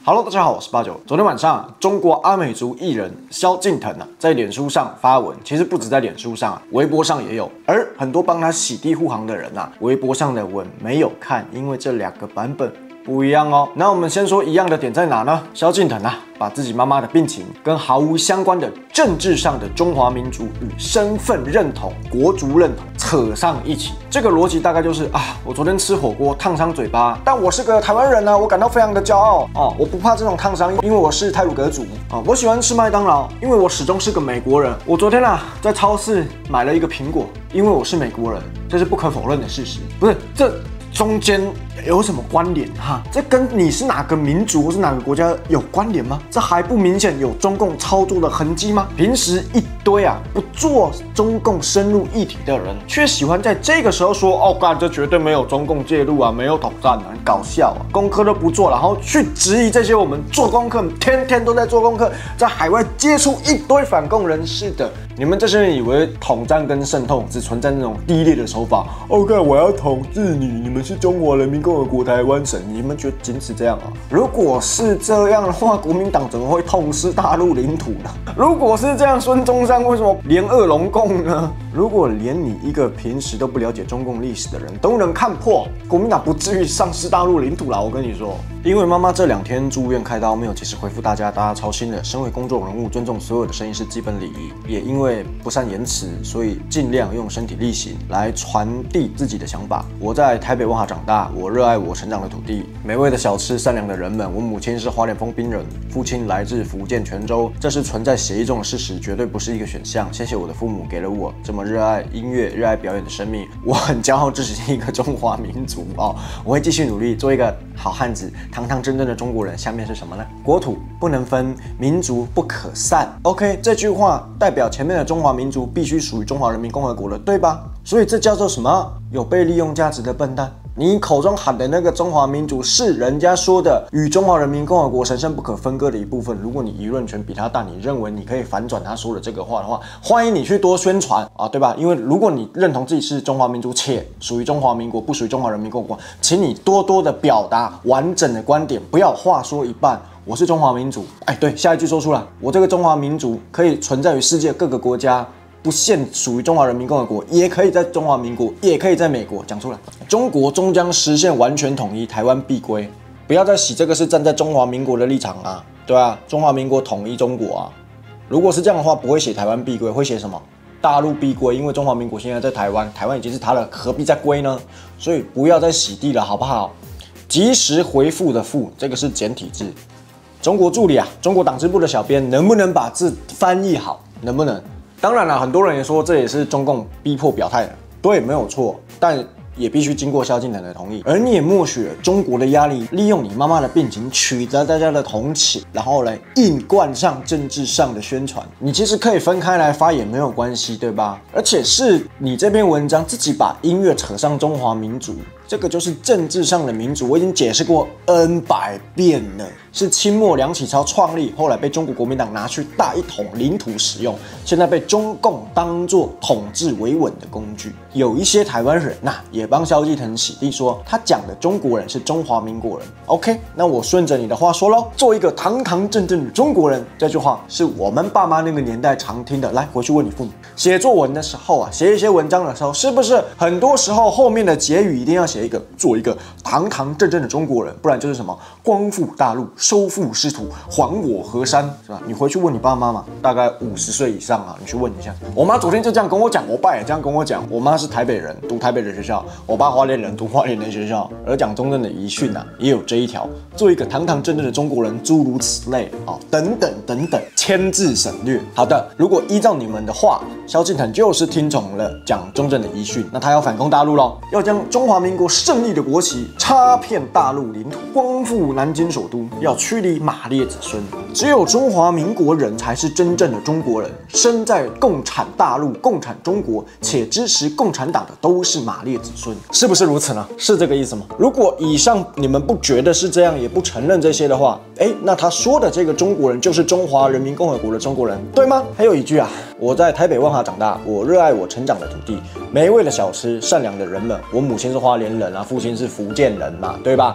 Hello， 大家好，我是八九。昨天晚上，中国阿美族艺人萧敬腾在脸书上发文，其实不止在脸书上微博上也有。而很多帮他洗地护航的人微博上的文没有看，因为这两个版本不一样哦。那我们先说一样的点在哪呢？萧敬腾把自己妈妈的病情跟毫无相关的政治上的中华民族与身份认同、国族认同扯上一起。这个逻辑大概就是我昨天吃火锅烫伤嘴巴，但我是个台湾人我感到非常的骄傲我不怕这种烫伤，因为我是太鲁阁族我喜欢吃麦当劳，因为我始终是个美国人。我昨天在超市买了一个苹果，因为我是美国人，这是不可否认的事实。不是这。中间有什么关联这跟你是哪个民族或是哪个国家有关联吗？这还不明显有中共操作的痕迹吗？平时一堆不做中共深入议题的人，却喜欢在这个时候说干这绝对没有中共介入没有统战很搞笑功课都不做，然后去质疑这些我们做功课天天都在做功课，在海外接触一堆反共人士的。你们这些人以为统战跟渗透只存在那种低劣的手法干我要统治你，你们是中华人民共和国台湾省，你们觉得仅此这样如果是这样的话，国民党怎么会痛失大陆领土呢？如果是这样，孙中山为什么联俄容共呢？如果连你一个平时都不了解中共历史的人都能看破，国民党不至于丧失大陆领土啦。我跟你说，因为妈妈这2天住院开刀，没有及时回复大家操心了。身为公众人物，尊重所有的声音是基本礼仪。也因为不善言辞，所以尽量用身体力行来传递自己的想法。我在台北万华长大，我热爱我成长的土地，美味的小吃，善良的人们。我母亲是花莲丰滨人，父亲来自福建泉州，这是存在协议中的事实，绝对不是一个选项。谢谢我的父母给了我这么热爱音乐、热爱表演的生命，我很骄傲，这是一个中华民族我会继续努力，做一个好汉子，堂堂正正的中国人。下面是什么呢？国土不能分，民族不可散。OK， 这句话代表前面的中华民族必须属于中华人民共和国了，对吧？所以这叫做什么？有被利用价值的笨蛋。你口中喊的那个中华民族是人家说的与中华人民共和国神圣不可分割的一部分。如果你舆论权比他大，你认为你可以反转他说的这个话的话，欢迎你去多宣传对吧？因为如果你认同自己是中华民族且属于中华民国，不属于中华人民共和国，请你多多的表达完整的观点，不要话说一半。我是中华民族，对，下一句说出来，我这个中华民族可以存在于世界各个国家。不限属于中华人民共和国，也可以在中华民国，也可以在美国，讲出来。中国终将实现完全统一，台湾必归。不要再洗这个是站在中华民国的立场对吧？中华民国统一中国如果是这样的话，不会写台湾必归，会写什么？大陆必归，因为中华民国现在在台湾，台湾已经是他了，何必再归呢？所以不要再洗地了，好不好？及时回复的复，这个是简体字。中国助理中国党支部的小编能不能把字翻译好？能不能？当然了，很多人也说这也是中共逼迫表态的，对，没有错，但也必须经过萧敬腾的同意。而你也默许了中国的压力，利用你妈妈的病情取得大家的同情，然后来硬灌上政治上的宣传。你其实可以分开来发也没有关系，对吧？而且是你这篇文章自己把音乐扯上中华民族，这个就是政治上的民族。我已经解释过 N 百遍了，是清末梁启超创立，后来被中国国民党拿去大一统领土使用，现在被中共当作统治维稳的工具。有一些台湾人也帮萧敬腾洗地，说他讲的中国人是中华民国人。OK， 那我顺着你的话说咯，做一个堂堂正正的中国人，这句话是我们爸妈那个年代常听的。来，回去问你父母，写作文的时候写一些文章的时候，是不是很多时候后面的结语一定要写做一个堂堂正正的中国人，不然就是什么光复大陆、收复失土、还我河山，是吧？你回去问你爸妈嘛，大概50岁以上你去问一下。我妈昨天就这样跟我讲，我爸也这样跟我讲。我妈是台北人，读台北的学校；我爸花莲人，读花莲的学校。而讲中正的遗训也有这一条，做一个堂堂正正的中国人，诸如此类等等等等，千字省略。好的，如果依照你们的话，萧敬腾就是听从了讲中正的遗训，那他要反攻大陆咯，要将中华民国胜利的国旗插遍大陆领土，光复南京首都，要驱离马列子孙。只有中华民国人才是真正的中国人，生在共产大陆、共产中国，且支持共产党的都是马列子孙，是不是如此呢？是这个意思吗？如果以上你们不觉得是这样，也不承认这些的话，那他说的这个中国人就是中华人民共和国的中国人，对吗？还有一句我在台北万华长大，我热爱我成长的土地，美味的小吃，善良的人们。我母亲是花莲人父亲是福建人嘛，对吧？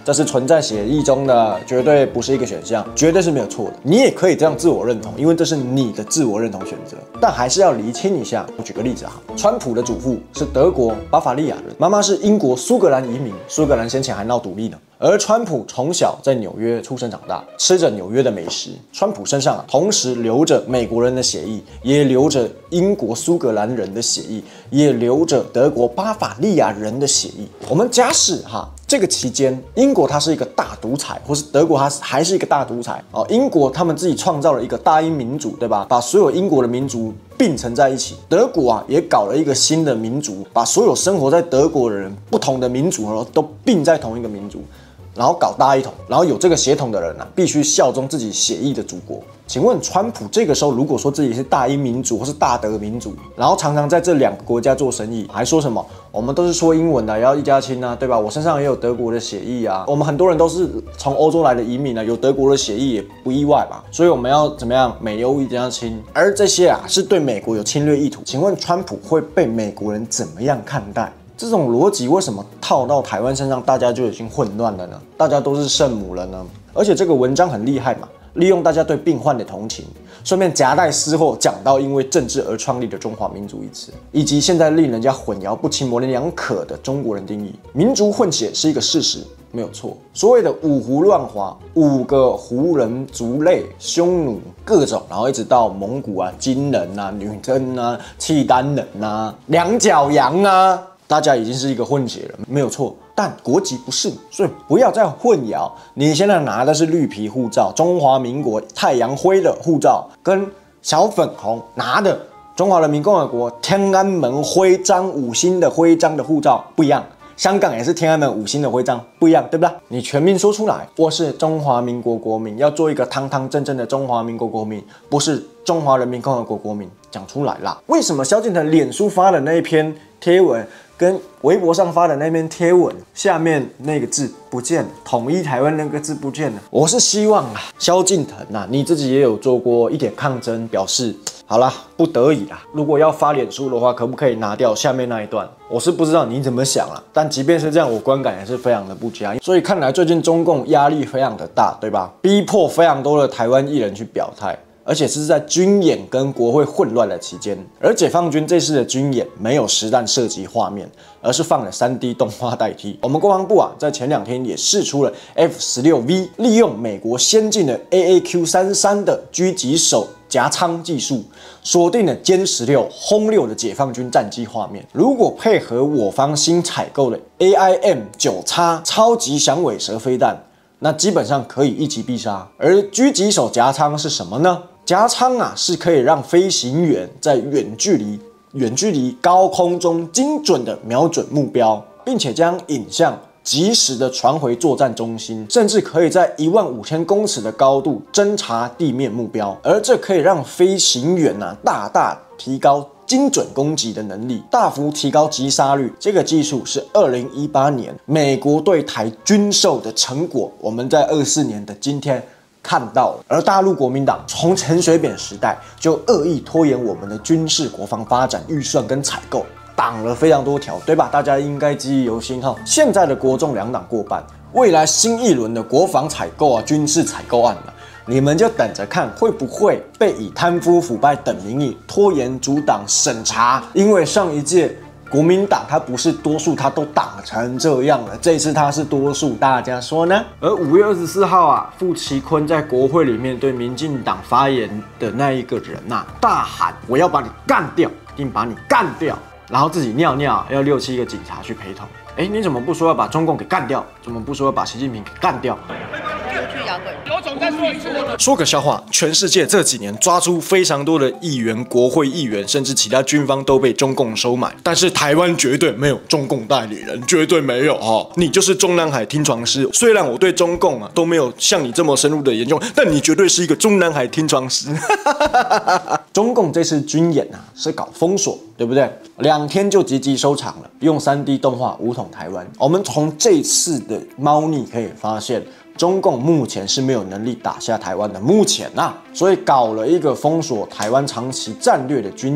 这是存在协议中的，绝对不是一个选项，绝对是没有错的。你也可以这样自我认同，因为这是你的自我认同选择。但还是要厘清一下。我举个例子哈，川普的祖父是德国巴伐利亚人，妈妈是英国苏格兰移民，苏格兰先前还闹独立呢。而川普从小在纽约出生长大，吃着纽约的美食。川普身上同时流着美国人的血液，也流着英国苏格兰人的血液，也流着德国巴伐利亚人的血液。我们假使哈，这个期间英国它是一个大独裁，或是德国它还是一个大独裁哦。英国他们自己创造了一个大英民主，对吧？把所有英国的民族并存在一起。德国啊也搞了一个新的民族，把所有生活在德国的人不同的民族都并在同一个民族。然后搞大一统，然后有这个血统的人啊，必须效忠自己血裔的祖国。请问川普这个时候如果说自己是大英民族或是大德民族，然后常常在这2个国家做生意，还说什么我们都是说英文的，也要一家亲啊，对吧？我身上也有德国的血裔啊，我们很多人都是从欧洲来的移民啊，有德国的血裔也不意外吧？所以我们要怎么样？美欧一家亲，而这些啊是对美国有侵略意图。请问川普会被美国人怎么样看待？这种逻辑为什么套到台湾身上，大家就已经混乱了呢？大家都是圣母了呢？而且这个文章很厉害嘛，利用大家对病患的同情，顺便夹带私货讲到因为政治而创立的中华民族一词，以及现在令人家混淆不清、模棱两可的中国人定义。民族混血是一个事实，没有错。所谓的五胡乱华，5个胡人族类、匈奴各种，然后一直到蒙古啊、金人啊、女真啊、契丹人啊、两脚羊啊。大家已经是一个混血了，没有错，但国籍不是，所以不要再混淆。你现在拿的是绿皮护照，中华民国太阳灰的护照，跟小粉红拿的中华人民共和国天安门徽章5星的徽章的护照不一样。香港也是天安门5星的徽章，不一样，对不对？你全民说出来，我是中华民国国民，要做一个堂堂正正的中华民国国民，不是中华人民共和国国民，讲出来啦。为什么萧敬腾脸书发的那一篇贴文，跟微博上发的那篇贴文下面那个字不见了，统一台湾那个字不见了？我是希望啊，萧敬腾啊，你自己也有做过一点抗争，表示好啦，不得已啦。如果要发脸书的话，可不可以拿掉下面那一段？我是不知道你怎么想啦，但即便是这样，我观感也是非常的不佳。所以看来最近中共压力非常的大，对吧？逼迫非常多的台湾艺人去表态。而且是在军演跟国会混乱的期间，而解放军这次的军演没有实弹射击画面，而是放了3D 动画代替。我们国防部啊，在前2天也释出了 F-16V， 利用美国先进的 AAQ-33的狙击手夹舱技术，锁定了歼16、轰6的解放军战机画面。如果配合我方新采购的 AIM-9X 超级响尾蛇飞弹，那基本上可以一击必杀。而狙击手夹舱是什么呢？夹舱啊，是可以让飞行员在远距离高空中精准的瞄准目标，并且将影像及时的传回作战中心，甚至可以在15000公尺的高度侦察地面目标。而这可以让飞行员啊大大提高精准攻击的能力，大幅提高击杀率。这个技术是2018年美国对台军售的成果，我们在24年的今天看到了。而大陆国民党从陈水扁时代就恶意拖延我们的军事国防发展预算跟采购，挡了非常多条，对吧？大家应该记忆犹新哈。现在的国众2党过半，未来新一轮的国防采购啊、军事采购案啊，你们就等着看会不会被以贪污腐败等名义拖延阻挡审查。因为上一届国民党他不是多数，他都挡成这样了，这次他是多数，大家说呢？而5月24号啊，傅奇坤在国会里面对民进党发言的那一个人啊，大喊我要把你干掉，一定把你干掉，然后自己尿尿要6、7个警察去陪同。你怎么不说要把中共给干掉？怎么不说要把习近平给干掉？ 有种再说一次。 说个笑话，全世界这几年抓出非常多的议员、国会议员，甚至其他军方都被中共收买，但是台湾绝对没有中共代理人，绝对没有哦。你就是中南海听传师，虽然我对中共啊都没有像你这么深入的研究，但你绝对是一个中南海听传师。中共这次军演啊是搞封锁，对不对？2天就积极收场了，用3D 动画武统台湾。我们从这次的猫腻可以发现，中共目前是没有能力打下台湾的，目前啊，所以搞了一个封锁台湾长期战略的军演。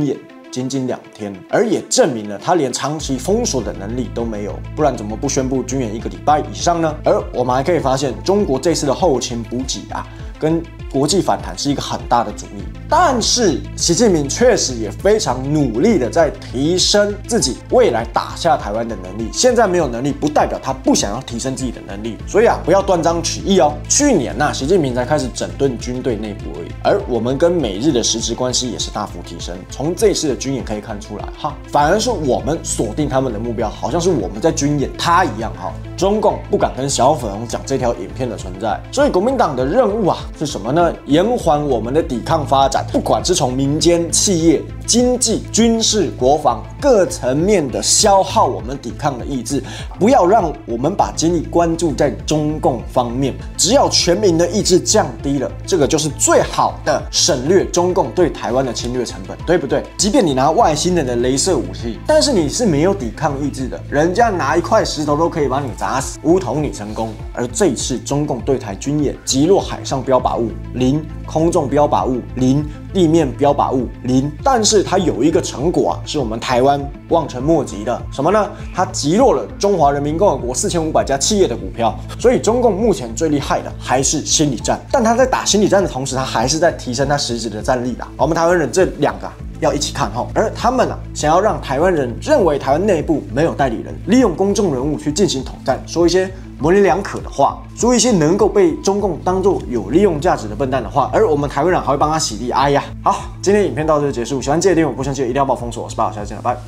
仅仅2天，而也证明了他连长期封锁的能力都没有，不然怎么不宣布军演1个礼拜以上呢？而我们还可以发现，中国这次的后勤补给啊，跟国际反弹是一个很大的阻力，但是习近平确实也非常努力的在提升自己未来打下台湾的能力。现在没有能力，不代表他不想要提升自己的能力，所以啊，不要断章取义哦。去年习近平才开始整顿军队内部而已，而我们跟美日的实质关系也是大幅提升。从这一次的军演可以看出来哈，反而是我们锁定他们的目标，好像是我们在军演他一样哈。中共不敢跟小粉红讲这条影片的存在，所以国民党的任务啊是什么呢？延缓我们的抵抗发展，不管是从民间、企业、经济、军事、国防各层面的消耗我们抵抗的意志，不要让我们把精力关注在中共方面。只要全民的意志降低了，这个就是最好的省略中共对台湾的侵略成本，对不对？即便你拿外星人的雷射武器，但是你是没有抵抗意志的，人家拿一块石头都可以把你砸死，武统你成功。而这一次中共对台军演，击落海上标靶物0，空中标靶物0，地面标靶物0，但是它有一个成果啊，是我们台湾望尘莫及的，什么呢？它击落了中华人民共和国4500家企业的股票。所以中共目前最厉害的还是心理战，但他在打心理战的同时，他还是在提升他实质的战力啦。我们台湾人这2个要一起看齁，而他们想要让台湾人认为台湾内部没有代理人，利用公众人物去进行统战，说一些模棱两可的话，说一些能够被中共当作有利用价值的笨蛋的话，而我们台湾人还会帮他洗地。哎呀，好，今天影片到这就结束，喜欢记得订阅我，不想记得一定要帮我封锁。我是巴老，下次见了，拜。